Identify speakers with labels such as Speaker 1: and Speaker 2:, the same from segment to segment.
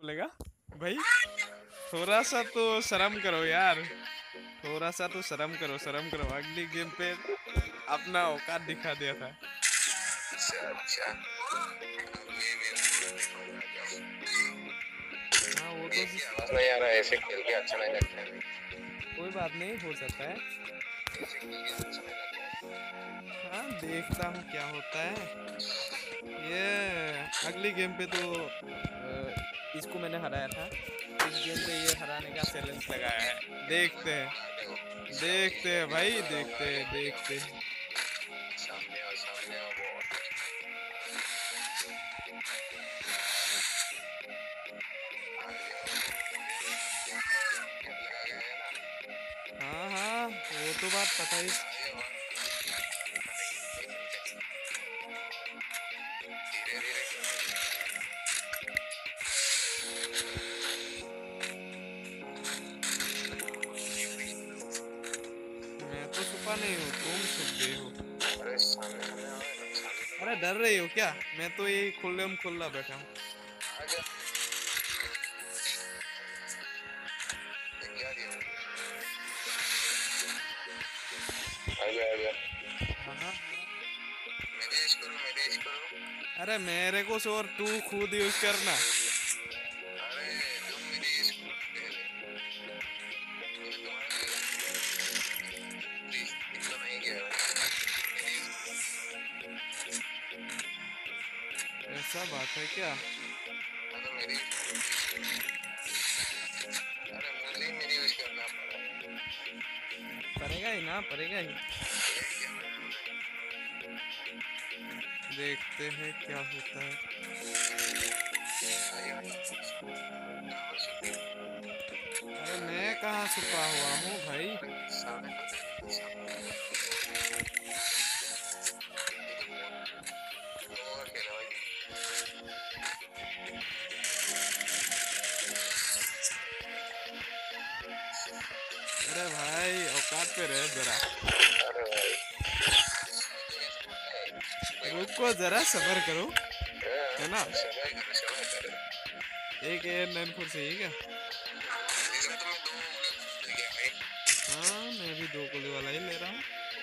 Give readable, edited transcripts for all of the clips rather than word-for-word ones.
Speaker 1: बोलेगा भाई, थोड़ा सा तो शर्म करो यार, थोड़ा सा तो शर्म करो, शर्म करो। अगली गेम पे अपना औकात दिखा दिया था।
Speaker 2: अच्छा अच्छा, अब ये
Speaker 1: हाँ वो तो
Speaker 2: मेरे की आवाज नहीं आ रहा है, ऐसे खेल के अच्छा नहीं लगता है।
Speaker 1: कोई बात नहीं, हो जाता है।
Speaker 2: ऐसे खेल के अच्छा नहीं लगता है।
Speaker 1: हाँ देखता हूँ क्या होता है। ये अगली गेम पे तो इसको मैंने हराया था, इस गेम पे ये हराने का चैलेंज लगाया है। देखते हैं, देखते हैं भाई, देखते हैं, देखते हैं।
Speaker 2: सामने आओ, सामने आओ बहुत। लगा गया है ना?
Speaker 1: हाँ हाँ वो तो बात पता ही।
Speaker 2: धीरे
Speaker 1: मैं तो छुपा नहीं हूँ, तुम छुप गई हो।
Speaker 2: धीरे। अरे सामने सामने आओ, सामने
Speaker 1: अरे डर रही हो क्या? मैं तो यही खुल्लम खुल्ला बैठा हूँ।
Speaker 2: आ जा। क्या दिया? आ जा आ जा।
Speaker 1: हाँ हाँ।
Speaker 2: मैनेज करो, मैनेज करो।
Speaker 1: अरे मेरे को शोर, तू खुद यूज करना।
Speaker 2: अरे तुम मैनेज करो पहले। प्लीज इतना नहीं किया मैंने।
Speaker 1: ऐसा बात है क्या?
Speaker 2: तो मेरी, अरे मुझे ही मेरी यूज करना पड़ा।
Speaker 1: पड़ेगा ही ना, पड़ेगा ही। देखते हैं क्या होता है। अरे मैं कहाँ छुपा हुआ हूँ भाई? अरे भाई औकात पे रहे जरा। रुको जरा, सब्र करो, है ना? एक एयर 94 चाहिए क्या? हाँ मैं भी 2 गोली वाला ही ले रहा हूँ।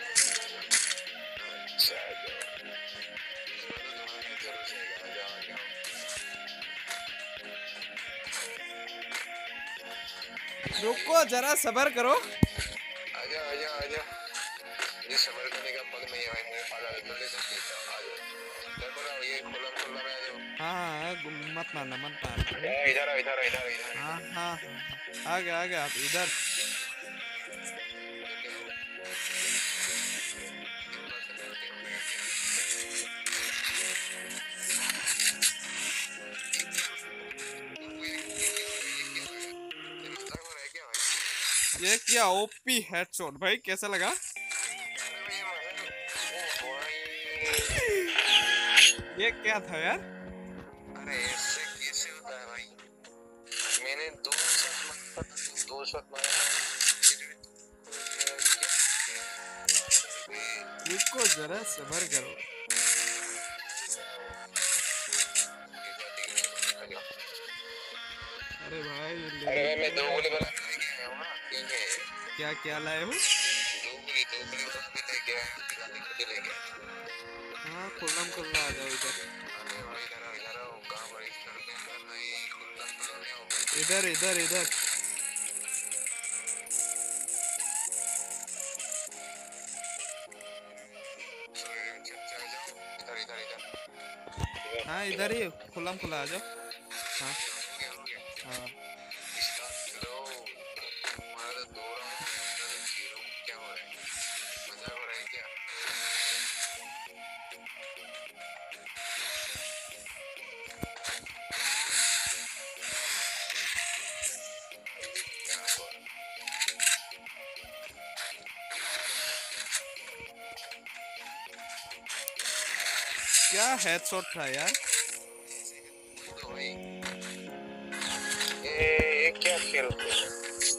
Speaker 1: रुको जरा, सब्र करो।
Speaker 2: आजा आजा आजा। ये सबर करने का पल नहीं है भाई, मुंह पाला है, जल्दी से आ जाओ। देखो ना ये खुला खुला में आ जाओ।
Speaker 1: हाँ हाँ मत मारना, मत मारना।
Speaker 2: इधर इधर इधर इधर।
Speaker 1: हाँ हाँ हाँ, आ गया आ गया, आप इधर। ये क्या ओपी हेडशॉट भाई, कैसा लगा? ये क्या था यार?
Speaker 2: अरे ऐसे कैसे होता है भाई? मैंने दो शॉट मारा।
Speaker 1: रुको जरा, सब्र करो। अरे भाई
Speaker 2: अरे
Speaker 1: लेने
Speaker 2: भाई मैं
Speaker 1: तो
Speaker 2: 2 गोली वाला लेके आया हूँ ना, ठीक है।
Speaker 1: क्या क्या लाए हो?
Speaker 2: 2 गोली वाला भी लेके आया, खुद ही लेके आया।
Speaker 1: हाँ खुल्लम खुल्ला आ जाओ इधर।
Speaker 2: अरे भाई इधर आओ, कहाँ पर इस घर के अंदर नहीं, खुला खुला में आओ।
Speaker 1: इधर इधर इधर।
Speaker 2: इधर इधर इधर।
Speaker 1: हाँ इधर ही खुल्लम खुल्ला आ जाओ। हाँ
Speaker 2: हो गया।
Speaker 1: हाँ।
Speaker 2: स्टार्ट करो। हमारा तो 2 राउंड 0। क्या हो रहा है? मजाक हो रहा है क्या?
Speaker 1: क्या हेडशॉट था यार?
Speaker 2: तो भाई ये क्या खेल रहे हैं?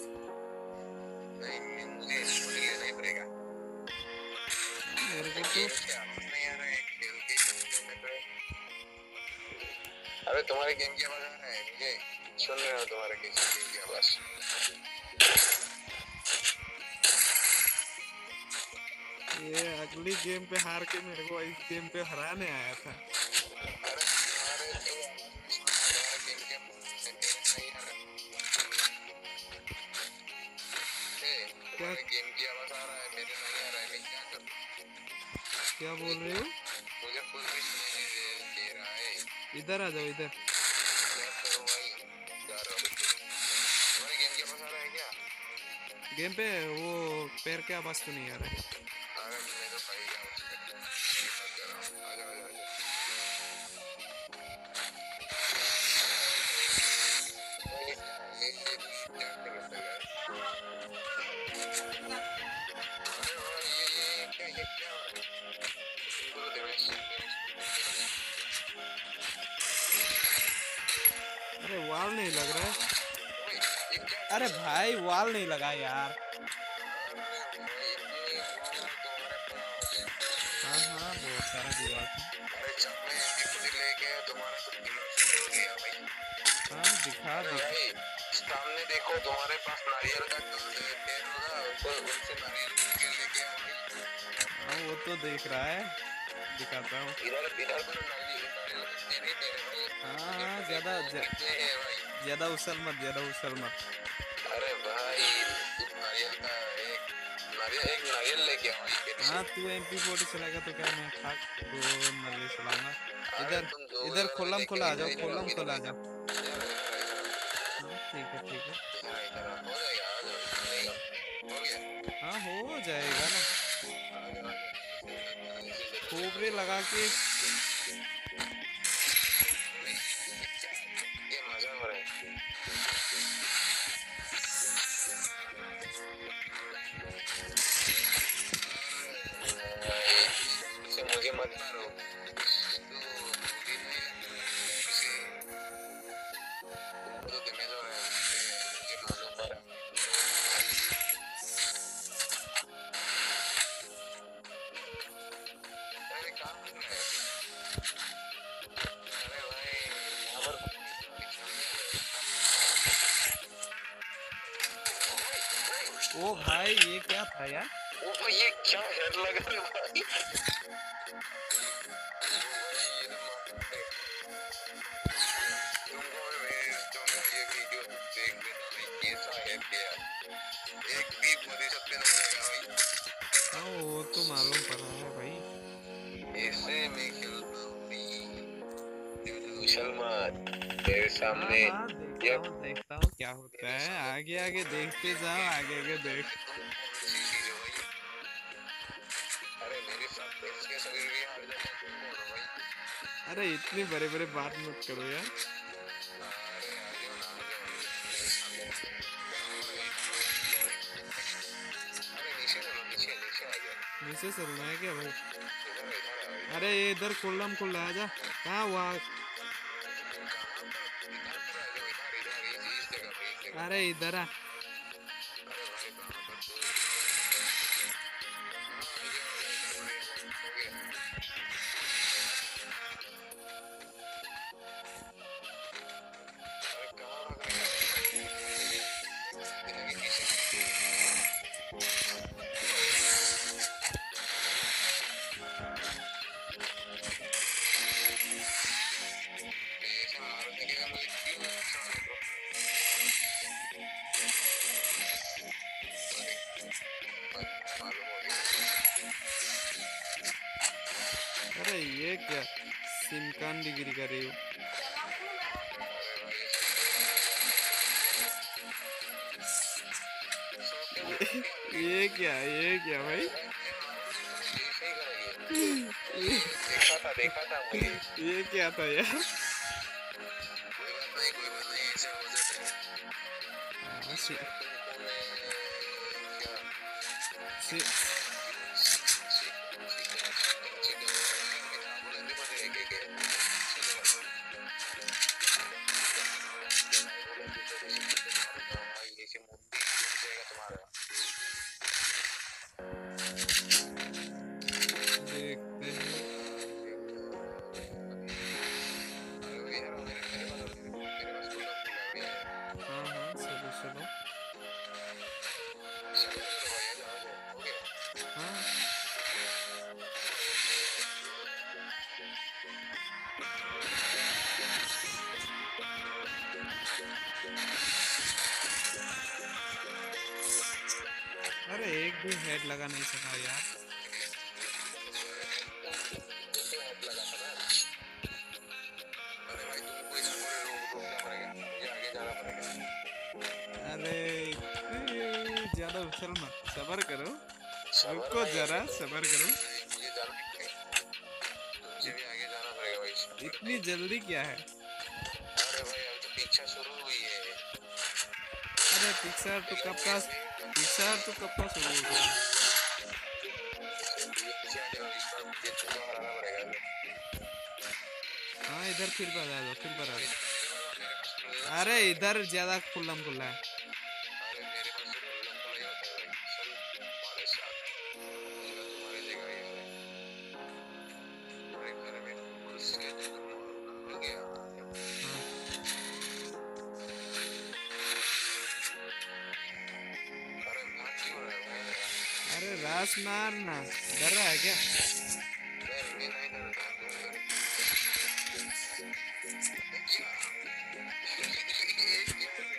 Speaker 2: नहीं मुझे इसको लेना ही पड़ेगा।
Speaker 1: मेरे को तो
Speaker 2: गेम की आवाज नहीं आ रहा है, खेल के में तो। अरे तुम्हारे गेम की आवाज आ रहा है मुझे। सुन रहे हो तुम्हारे किसी की आवाज?
Speaker 1: ये अगली गेम पे हार के मेरे को इस गेम पे हराने आया था।
Speaker 2: अरे तुम्हारे तो तुम्हारे गेम के नहीं आ रहा।
Speaker 1: क्या
Speaker 2: तुम्हारे गेम की आवाज आ रहा है, मेरे नहीं आ रहा है, मैं क्या करूं?
Speaker 1: क्या बोल रहे हो?
Speaker 2: मुझे कुछ भी सुनाई नहीं दे रहा है।
Speaker 1: इधर आ जाओ इधर।
Speaker 2: क्या करूं भाई? जा रहा हूं। तुम्हारे गेम की आवाज आ रहा है क्या?
Speaker 1: गेम पे वो पैर के आवाज तो नहीं आ रहा है।
Speaker 2: अरे मैं तो भाई क्या बात कर रहा हूं। आ जाओ आ जाओ। ये क्या कर रहा है? अरे भाई ये क्या हो रहा है? इनको तो दिनेश
Speaker 1: अरे वाल नहीं लग रहा है।
Speaker 2: भाई ये क्या कर
Speaker 1: अरे
Speaker 2: रहा है?
Speaker 1: भाई वाल नहीं लगा यार।
Speaker 2: अरे भाई इतनी वो तुम्हारे पास।
Speaker 1: हाँ हाँ बहुत सारा दीवार था।
Speaker 2: अरे जब मैं MP40 लेके तुम्हारा तो दिमाग से हो गया भाई।
Speaker 1: हाँ दिखा
Speaker 2: अरे
Speaker 1: दिखा।
Speaker 2: भाई सामने देखो, तुम्हारे पास नारियल का पेड़ होगा, उनको उनसे नारियल के लेके आओ भाई।
Speaker 1: हाँ वो तो देख रहा है, दिखाता हूँ।
Speaker 2: इधर इधर पर नारियल उतने नहीं दे रहे भाई।
Speaker 1: हाँ
Speaker 2: ये
Speaker 1: हाँ
Speaker 2: तो देखो कितने हैं भाई।
Speaker 1: ज्यादा उछल मत, ज्यादा उछल मत।
Speaker 2: अरे भाई तुम एक नारियल लेके आओ भाई मेरे
Speaker 1: हाँ
Speaker 2: से।
Speaker 1: तू MP40 चलाएगा तो क्या मैं खाक दो नल्ले चलाऊंगा।
Speaker 2: अरे
Speaker 1: इधर
Speaker 2: तुम दो
Speaker 1: इधर
Speaker 2: वाले
Speaker 1: खोलम
Speaker 2: लेके
Speaker 1: खोला आ
Speaker 2: इधर
Speaker 1: जाओ,
Speaker 2: इधर
Speaker 1: खोलम
Speaker 2: इधर
Speaker 1: खोला आ
Speaker 2: इधर
Speaker 1: जाओ। हाँ ठीक है ठीक है।
Speaker 2: इधर हो जाएगा, आ जाओ, बनेगा। हो गया।
Speaker 1: हाँ हो जाएगा ना।
Speaker 2: आ जाओ आ जाओ। ऐसे जरूरत है
Speaker 1: खोपरे
Speaker 2: तो
Speaker 1: लगा के।
Speaker 2: ये मजा हो रहा है। इसे मुझे मत मारो। तो मुझे नहीं लगता इसे तुमको तो डैमेज हो रहा है, मुझे मालूम पड़ा। अरे काम कर रहा है। अरे भाई यहाँ पर
Speaker 1: ओ भाई ये क्या था यार?
Speaker 2: ओ ये क्या हेड लग रहा है भाई? ये तो तुमको तुमको ये वीडियो देख लेना भाई, कैसा हेड गया। एक भी प्रतिशत पे नहीं लगा भाई।
Speaker 1: हाँ वो तो मालूम पड़ा है भाई।
Speaker 2: ऐसे मैं खेलता हूँ भाई। उछल मत मेरे
Speaker 1: हाँ
Speaker 2: सामने।
Speaker 1: हाँ
Speaker 2: ये
Speaker 1: देखता हूँ क्या होता
Speaker 2: मेरे
Speaker 1: है।
Speaker 2: सामने
Speaker 1: आगे आगे देखते जाओ, आगे आगे देख।
Speaker 2: तुम कौन सी चीज हो भाई? अरे मेरे साथ इसके शरीर भी हार जाता है, तुम कौन हो भाई?
Speaker 1: अरे इतनी बड़े बड़े बात मत करो यार।
Speaker 2: अरे आ जाओ ना, आ जाओ मेरे सामने। अरे नीचे चलो, नीचे नीचे आ जाओ।
Speaker 1: नीचे चलना है क्या भाई?
Speaker 2: इधर इधर आओ
Speaker 1: अरे
Speaker 2: इधर।
Speaker 1: ये इधर खुल्लम खुल्ला आ जा। कहाँ हुआ?
Speaker 2: कहाँ पर? इधर पर आ जाओ, इधर इधर इस जगह पे, इस जगह
Speaker 1: अरे
Speaker 2: पे।
Speaker 1: इधर आ।
Speaker 2: अरे भाई कहाँ पर तो? हाँ आ जाओ आ जाओ, हो गया। अरे कहाँ भाग रहे हो? लगे पीछे। ऐसे मार देगा मुझे, क्यों ऐसा है ब्रो? मालूम हो गया।
Speaker 1: अरे ये क्या सिमकान डिग्री कर रही हो?
Speaker 2: अरे भाई सो के
Speaker 1: ये,
Speaker 2: मारोगे मुझे?
Speaker 1: ये क्या
Speaker 2: अरे
Speaker 1: भाई?
Speaker 2: भाई मुझे मारोगे तो मुझे ऐसे ही करोगे?
Speaker 1: ये,
Speaker 2: देखा था मुझे।
Speaker 1: ये क्या था यार?
Speaker 2: कोई बात नहीं, ऐसे हो जाता है।
Speaker 1: हाँ,
Speaker 2: इस बार तुमको मैं क्या
Speaker 1: सि, देखते हैं। अरे एक भी हेड लगा नहीं सका यार।
Speaker 2: तो हाथ लगा था ना। अरे भाई तुमको इधर पूरे रोकना पड़ेगा, मुझे आगे जाना पड़ेगा।
Speaker 1: अरे इतने ज्यादा उछल मत, सबर करो,
Speaker 2: सबर
Speaker 1: रुको
Speaker 2: भाई,
Speaker 1: जरा,
Speaker 2: अभी तो
Speaker 1: सबर करो।
Speaker 2: मुझे जाना है, मुझे भी आगे जाना पड़ेगा भाई, सबर
Speaker 1: इतनी
Speaker 2: भाई।
Speaker 1: जल्दी क्या है?
Speaker 2: अरे भाई अभी तो पीछा शुरू हुई है।
Speaker 1: अरे पिक्सर तो
Speaker 2: लेकिन
Speaker 1: कब
Speaker 2: मुझे
Speaker 1: का,
Speaker 2: अभी
Speaker 1: पिक्सर तो कब का शुरू हो गया।
Speaker 2: मुझे पीछे आ जाओ, इस बार मुझे तुमको हराना पड़ेगा।
Speaker 1: हाँ इधर फिर पर आ जाओ, फिर पर आ
Speaker 2: अरे
Speaker 1: जाओ।
Speaker 2: मेरे पास तो मिलना
Speaker 1: अरे
Speaker 2: चाहिए भाई।
Speaker 1: इधर ज्यादा खुल्लम खुल्ला है।
Speaker 2: अरे मेरे पास तो खुल्लम खुल्ला ही होता है भाई, चल तुम्हारे साथ, मुझे तुम्हारी जगह ही है। अरे घर में घुस के तो तुम भूल गया।
Speaker 1: हाँ।
Speaker 2: अरे भाग क्यों रहे हो यार?
Speaker 1: अरे रास मारना, डर रहा है क्या?
Speaker 2: मैं नहीं डरता, तुम डरो। क्या? ये क्या है?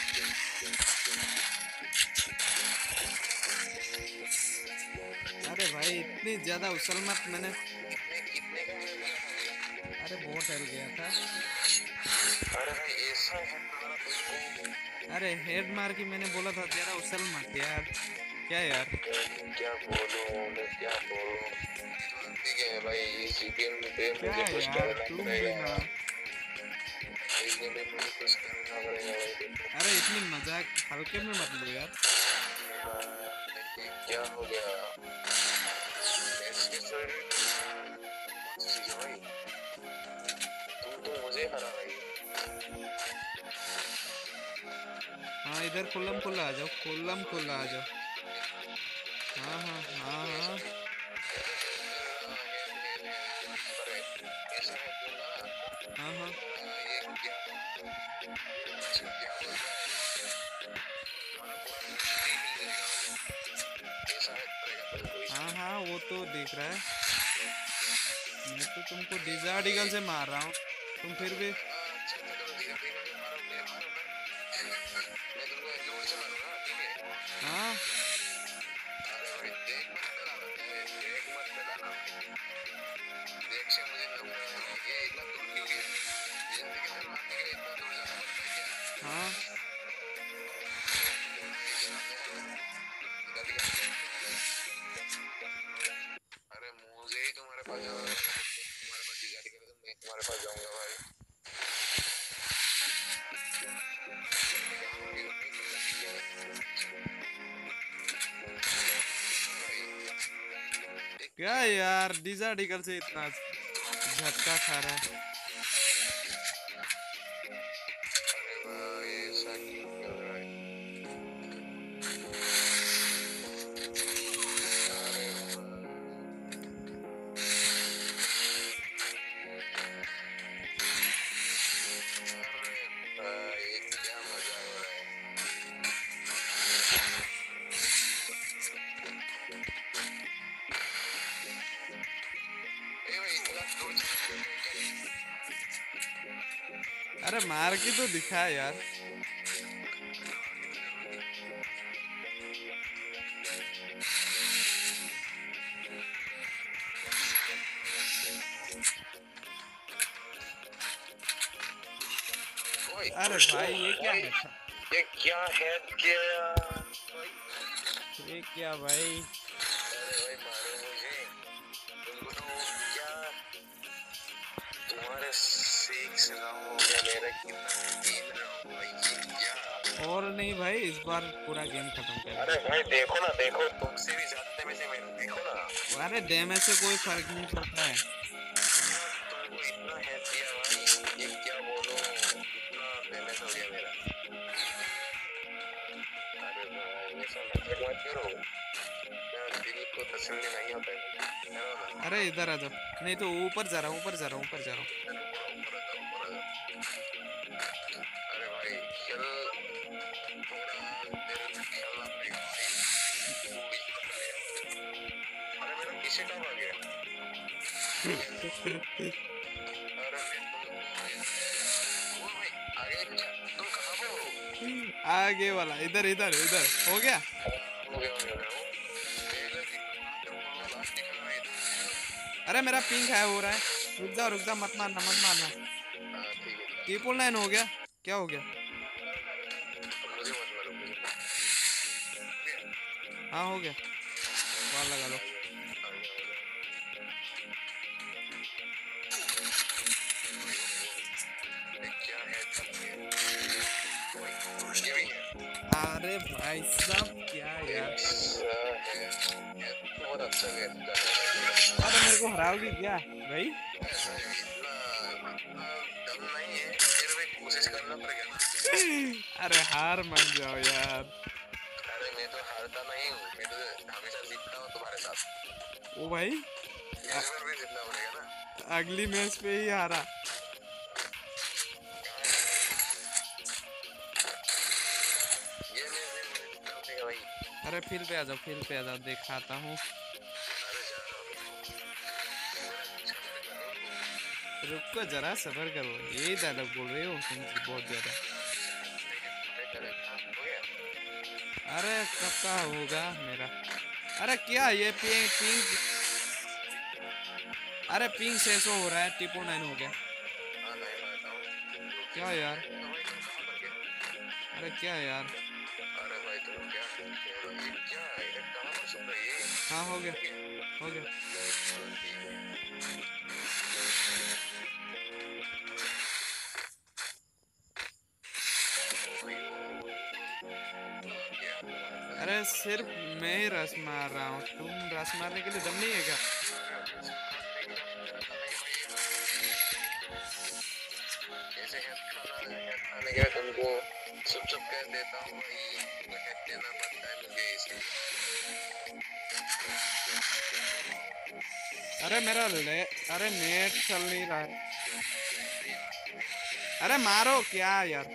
Speaker 1: अरे भाई इतनी ज्यादा उछल मत, मैंने,
Speaker 2: कितने का मिल गया भाई?
Speaker 1: अरे बहुत डर गया था।
Speaker 2: अरे भाई ऐसा है तुम्हारा तुमको।
Speaker 1: अरे हेड मार के मैंने बोला था ज्यादा उछल मत यार। क्या यार?
Speaker 2: क्या बोलूं, मैं क्या बोलूं? ठीक है भाई, इस गेम पे
Speaker 1: क्या
Speaker 2: मुझे कुछ
Speaker 1: यार
Speaker 2: करना
Speaker 1: तुम भी
Speaker 2: पड़ेगा।
Speaker 1: ना।
Speaker 2: इस गेम में मुझे कुछ करना पड़ेगा भाई।
Speaker 1: अरे इतनी मजाक हल्के में मत लो यार।
Speaker 2: ये क्या हो गया? ऐसे शरीर कौन सी चीज है भाई? तुम तो मुझे हरा रही हो।
Speaker 1: हाँ इधर खुल्लम खुल्ला आ जाओ, खुल्लम खुल्ला आ जाओ। हाँ हाँ हाँ हाँ।
Speaker 2: ऐसा है दूंगा।
Speaker 1: हाँ हाँ
Speaker 2: ये क्या क्या बोलता है? हमारा पूरा नहीं मिल जाएगा। ऐसा है करेगा तुमको
Speaker 1: हाँ
Speaker 2: इसमें।
Speaker 1: हाँ वो तो दिख रहा है। मैं तो तुमको डिजार्ड ईगल से मार रहा हूँ, तुम फिर भी।
Speaker 2: अच्छा चलो ठीक है, फिर मुझे मारो, मुझे मारो ना। मैं तुमको एक जोर से मारूंगा, ठीक है?
Speaker 1: हाँ
Speaker 2: अरे भाई देख मत डराना, देख मत डराना भाई। देख से मुझे नफरत है, ये इतना दूर क्यों गया? जिंदगी से मारने के लिए इतना दूर जाना पड़ता है क्या?
Speaker 1: हाँ।
Speaker 2: अरे मुझे ही तुम्हारे पास जाना है, तुम्हारे पास डिजाइन करे तो मैं तुम्हारे पास जाऊंगा भाई।
Speaker 1: क्या यार डिजार्ड ईगल से इतना झटका खा रहा है।
Speaker 2: अरे भाई ऐसा क्यों कर रहा है? अरे भाई क्या मजा हो रहा है? ए भाई इतना दूर चल
Speaker 1: अरे मार के तो दिखा यार।
Speaker 2: ओए
Speaker 1: अरे
Speaker 2: कुछ तो
Speaker 1: भाई ये क्या
Speaker 2: ओए
Speaker 1: है?
Speaker 2: ये क्या है क्या?
Speaker 1: ये क्या भाई?
Speaker 2: अरे भाई मारो मुझे, तुमको तो क्या तुम्हारे 6 राउंड हो गया, मेरा कितना 3 राउंड भाई, ये क्या?
Speaker 1: और नहीं भाई, इस बार पूरा गेम खत्म कर
Speaker 2: अरे
Speaker 1: देंगे।
Speaker 2: भाई देखो ना, देखो तुमसे भी ज्यादा में से मैं देखो ना।
Speaker 1: अरे डैमेज से कोई फर्क नहीं पड़ता है।
Speaker 2: तुमको इतना हेल्प किया भाई, ये क्या बोलूं, इतना डैमेज हो गया मेरा। अरे भाई ऐसा मजाक मत करो, मेरा दिल को तसल्ली नहीं होता है, है ना?
Speaker 1: अरे इधर आ जाओ, नहीं तो ऊपर जा रहा हूँ, ऊपर जा रहा हूँ, ऊपर जा रहा हूँ।
Speaker 2: ऊपर आ जाओ, ऊपर आ जाओ। अरे भाई खेल, थोड़ा देर तक खेलना पड़ेगा भाई, पूरी खेल। अरे मेरा पीछे कब आ गया? अरे मैं तुमको, ओ भाई आ गया क्या? तुम
Speaker 1: आगे वाला इधर इधर इधर हो गया।
Speaker 2: हो गया हो गया। एक लड़की वाला दिख रहा है इधर।
Speaker 1: अरे मेरा पिंक है हो रहा है। रुक जा मत मारना मत मारना।
Speaker 2: हाँ ठीक है।
Speaker 1: ट्रिपल नाइन हो गया। क्या हो गया?
Speaker 2: मुझे मत मारो मुझे।
Speaker 1: हाँ हो गया। बाल लगा लो।
Speaker 2: क्या है ये भी है।
Speaker 1: अरे भाई साहब क्या यार।
Speaker 2: ऐसा है ये तो बहुत अच्छा है।
Speaker 1: अरे मेरे को हराओगी क्या भाई?
Speaker 2: इतना दम नहीं है फिर भी कोशिश करना पड़ेगा ना।
Speaker 1: अरे हार मान जाओ यार।
Speaker 2: अरे मैं तो हारता नहीं हूँ, मैं तो हमेशा जीतता हूँ तुम्हारे साथ।
Speaker 1: ओ भाई
Speaker 2: इस बार भी जीतना पड़ेगा ना।
Speaker 1: अगली मैच पे ही हारा।
Speaker 2: ये मैच भी मुझे जीतना पड़ेगा भाई।
Speaker 1: अरे फील्ड पे आ जाओ दिखाता हूँ।
Speaker 2: अरे जा रहा हूँ।
Speaker 1: रुको जरा सबर करो। यही डायलॉग बोल रहे हो तुम बहुत ज्यादा।
Speaker 2: हो गया।
Speaker 1: अरे कब का होगा मेरा? अरे क्या ये पिंक पिंक। अरे पिंक 600 हो रहा है। ट्रिपल नाइन हो गया।
Speaker 2: हाँ नहीं मारता हूँ।
Speaker 1: क्या यार?
Speaker 2: तो भाई तुम कहाँ पर गए?
Speaker 1: अरे क्या यार?
Speaker 2: अरे भाई तुम क्या ये क्या है? ये कहाँ पर सुन रही है?
Speaker 1: हाँ हो गया हो गया। अरे सिर्फ मैं ही रस मार रहा हूँ। तुम रस मारने के लिए दम नहीं है क्या?
Speaker 2: ऐसे हेड खाने के तुमको चुप कर देता हूँ भाई। तुमको हेड देना पड़ता है मुझे इसलिए।
Speaker 1: अरे नेट चल नहीं रहा है। अरे मारो क्या यार?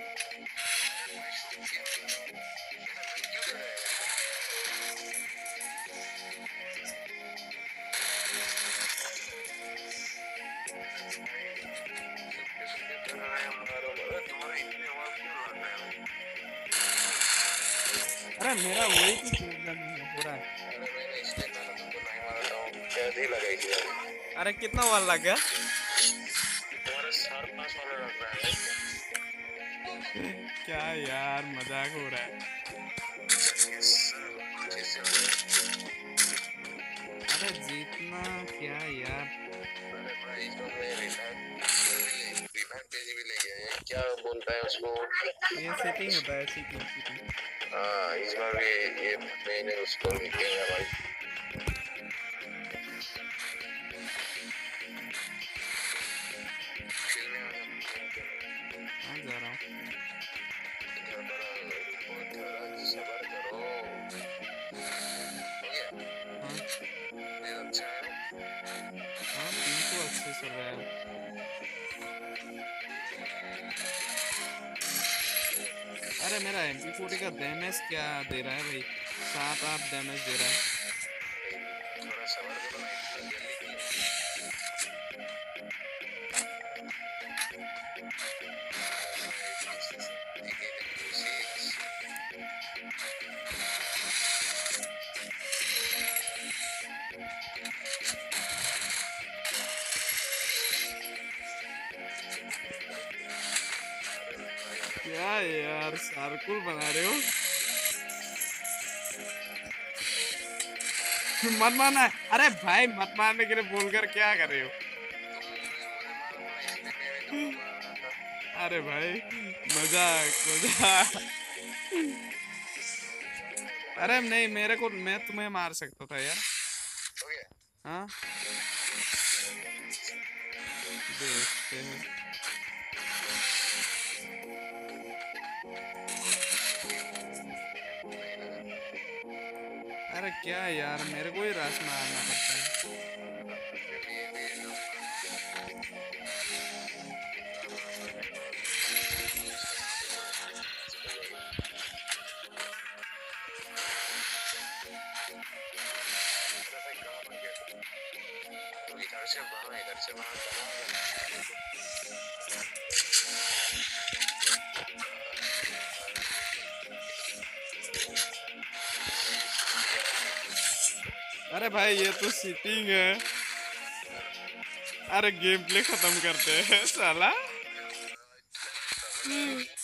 Speaker 1: अरे मेरा वही तो प्रॉब्लम हो रहा है। अरे कितना वाला लग गया?
Speaker 2: तुम्हारा सर पास वाला लग रहा है।
Speaker 1: क्या यार मजाक हो रहा है। अरे जीतना क्या यार?
Speaker 2: अरे भाई इसमें मैं रिवाइव पेज भी ले गया। क्या बोलता है उसको?
Speaker 1: ये सेटिंग होता है सेटिंग।
Speaker 2: हाँ इस बार भी ये मैंने उसको लिखेगा भाई।
Speaker 1: हाँ जा रहा हूँ।
Speaker 2: सबर करो। हो गया?
Speaker 1: हाँ
Speaker 2: ये अच्छा है।
Speaker 1: हाँ पिंक तो अच्छे चल रहा है। अरे मेरा MP40 का डैमेज क्या दे रहा है भाई? 7-8 डैमेज दे रहा है।
Speaker 2: थोड़ा सबर करो ना, इतना जल्दी क्यों?
Speaker 1: क्या यार सर्कुल बना रहे हो? मत मारना। अरे भाई मत मारने के लिए बोलकर क्या कर रहे हो? अरे भाई मजाक मजाक। अरे नहीं मैं तुम्हें मार सकता था यार।
Speaker 2: हो गया?
Speaker 1: हाँ देखते हैं। अरे क्या यार मेरे को ही रस मारना पड़ता है।
Speaker 2: इधर से वहां
Speaker 1: अरे भाई ये तो सीटिंग है। अरे गेम प्ले खत्म करते हैं साला।